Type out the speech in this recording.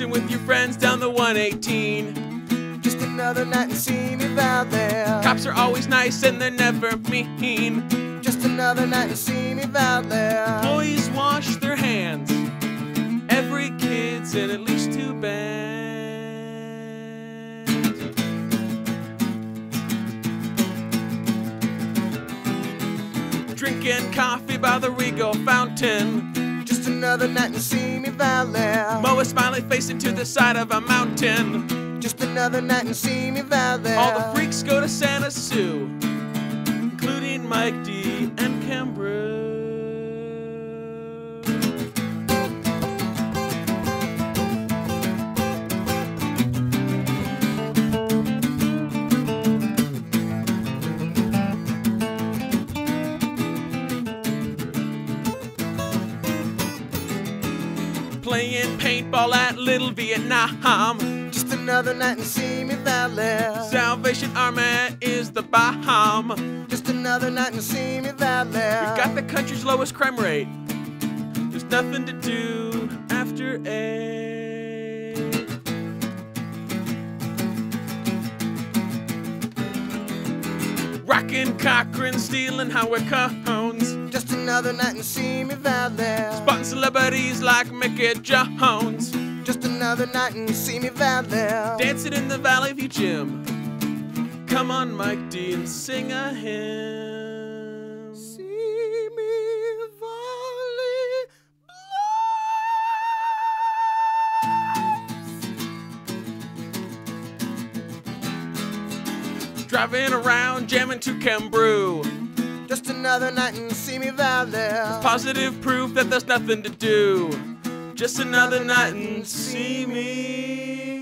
cruising with your friends down the 118. Just another night in Simi Valley. Cops are always nice and they're never mean. Just another night in Simi Valley. Employees wash their hands. Every kid's in at least 2 bands. Drinking coffee by the Regal fountain. Just another night in Simi Valley. Mow a smiley face into the side of a mountain. Just another night in Simi Valley. All the freaks go to Santa Sue, including Mike D and Kembrew. Playing paintball at Little Vietnam. Just another night in Simi Valley. Salvation Army is the bomb. Just another night in Simi Valley. We got the country's lowest crime rate. There's nothing to do after 8. Rockin' Cochran, stealing highway cones. Just another night in Simi Valley. Spotting celebrities like Mickey Jones. Just another night in Simi Valley. Dancing in the Valley View Gym. Come on, Mike D, and sing a hymn. Simi Valley Blues. Driving around, jamming to Kembrew. Just another night in Simi Valley. Positive proof that there's nothing to do. Just another night in Simi